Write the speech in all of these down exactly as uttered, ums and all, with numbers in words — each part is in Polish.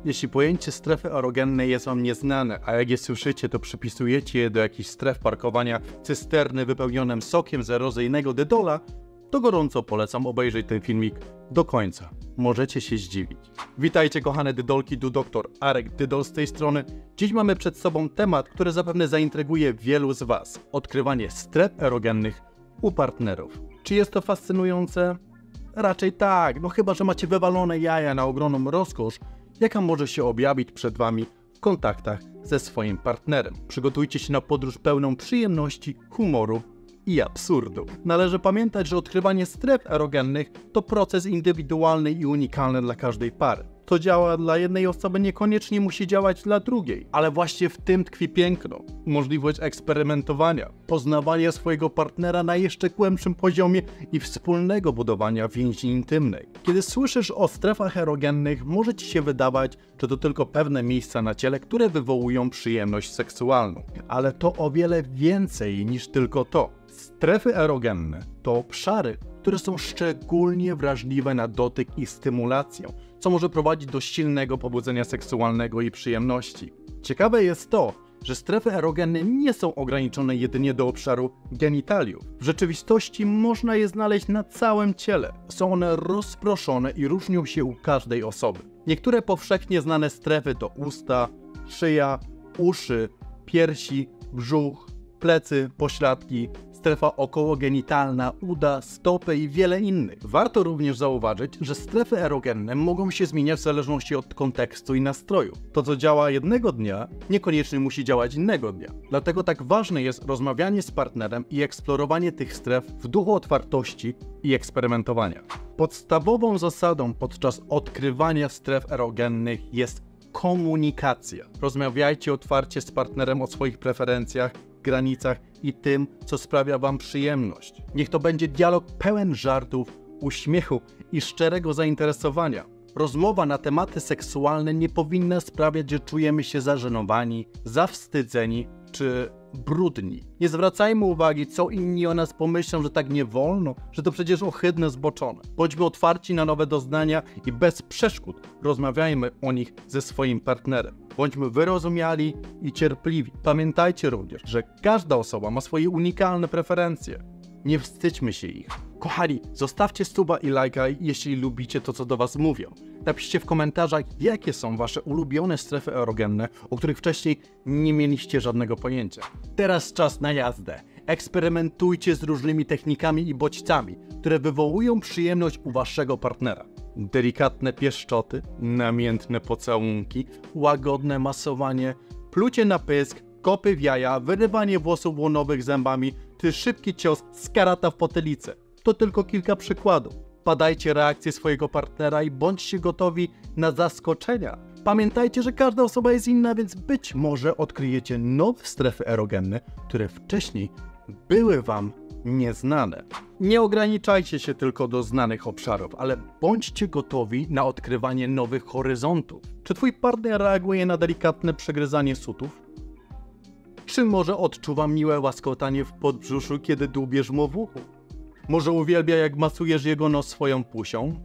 Jeśli pojęcie strefy erogennej jest Wam nieznane, a jak je słyszycie, to przypisujecie je do jakichś stref parkowania cysterny wypełnionym sokiem z erozyjnego dydola, to gorąco polecam obejrzeć ten filmik do końca. Możecie się zdziwić. Witajcie kochane dydolki, tu doktor Arek Dydol z tej strony. Dziś mamy przed sobą temat, który zapewne zaintryguje wielu z Was. Odkrywanie stref erogennych u partnerów. Czy jest to fascynujące? Raczej tak, no chyba że macie wywalone jaja na ogromną rozkosz, jaka może się objawić przed Wami w kontaktach ze swoim partnerem. Przygotujcie się na podróż pełną przyjemności, humoru i absurdu. Należy pamiętać, że odkrywanie stref erogennych to proces indywidualny i unikalny dla każdej pary. Co działa dla jednej osoby, niekoniecznie musi działać dla drugiej, ale właśnie w tym tkwi piękno. Możliwość eksperymentowania, poznawania swojego partnera na jeszcze głębszym poziomie i wspólnego budowania więzi intymnej. Kiedy słyszysz o strefach erogennych, może Ci się wydawać, że to tylko pewne miejsca na ciele, które wywołują przyjemność seksualną. Ale to o wiele więcej niż tylko to. Strefy erogenne to obszary, które są szczególnie wrażliwe na dotyk i stymulację, co może prowadzić do silnego pobudzenia seksualnego i przyjemności. Ciekawe jest to, że strefy erogenne nie są ograniczone jedynie do obszaru genitaliów. W rzeczywistości można je znaleźć na całym ciele. Są one rozproszone i różnią się u każdej osoby. Niektóre powszechnie znane strefy to usta, szyja, uszy, piersi, brzuch, plecy, pośladki, strefa okołogenitalna, uda, stopy i wiele innych. Warto również zauważyć, że strefy erogenne mogą się zmieniać w zależności od kontekstu i nastroju. To, co działa jednego dnia, niekoniecznie musi działać innego dnia. Dlatego tak ważne jest rozmawianie z partnerem i eksplorowanie tych stref w duchu otwartości i eksperymentowania. Podstawową zasadą podczas odkrywania stref erogennych jest komunikacja. Rozmawiajcie otwarcie z partnerem o swoich preferencjach, granicach i tym, co sprawia Wam przyjemność. Niech to będzie dialog pełen żartów, uśmiechu i szczerego zainteresowania. Rozmowa na tematy seksualne nie powinna sprawiać, że czujemy się zażenowani, zawstydzeni czy brudni. Nie zwracajmy uwagi, co inni o nas pomyślą, że tak nie wolno, że to przecież ohydne, zboczone. Bądźmy otwarci na nowe doznania i bez przeszkód rozmawiajmy o nich ze swoim partnerem. Bądźmy wyrozumiali i cierpliwi. Pamiętajcie również, że każda osoba ma swoje unikalne preferencje. Nie wstydźmy się ich. Kochani, zostawcie suba i lajka, jeśli lubicie to, co do Was mówią. Napiszcie w komentarzach, jakie są Wasze ulubione strefy erogenne, o których wcześniej nie mieliście żadnego pojęcia. Teraz czas na jazdę. Eksperymentujcie z różnymi technikami i bodźcami, które wywołują przyjemność u Waszego partnera. Delikatne pieszczoty, namiętne pocałunki, łagodne masowanie, plucie na pysk, kopy w jaja, wyrywanie włosów łonowych zębami, czy szybki cios z karata w potylicę. To tylko kilka przykładów. Badajcie reakcję swojego partnera i bądźcie gotowi na zaskoczenia. Pamiętajcie, że każda osoba jest inna, więc być może odkryjecie nowe strefy erogenne, które wcześniej były Wam nieznane. Nie ograniczajcie się tylko do znanych obszarów, ale bądźcie gotowi na odkrywanie nowych horyzontów. Czy Twój partner reaguje na delikatne przegryzanie sutów? Czy może odczuwa miłe łaskotanie w podbrzuszu, kiedy dłubiesz mu w uchu? Może uwielbia, jak masujesz jego nos swoją pusią?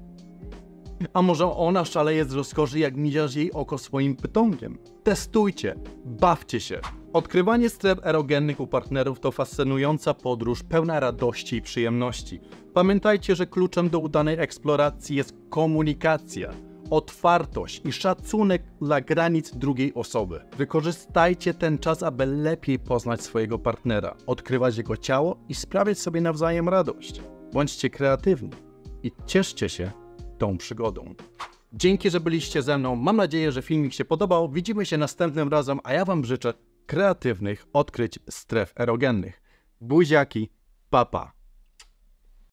A może ona szaleje z rozkoszy, jak miziasz jej oko swoim pytonkiem? Testujcie, bawcie się. Odkrywanie stref erogennych u partnerów to fascynująca podróż pełna radości i przyjemności. Pamiętajcie, że kluczem do udanej eksploracji jest komunikacja, otwartość i szacunek dla granic drugiej osoby. Wykorzystajcie ten czas, aby lepiej poznać swojego partnera, odkrywać jego ciało i sprawiać sobie nawzajem radość. Bądźcie kreatywni i cieszcie się tą przygodą. Dzięki, że byliście ze mną. Mam nadzieję, że filmik się podobał. Widzimy się następnym razem, a ja Wam życzę kreatywnych odkryć stref erogennych. Buziaki, pa pa.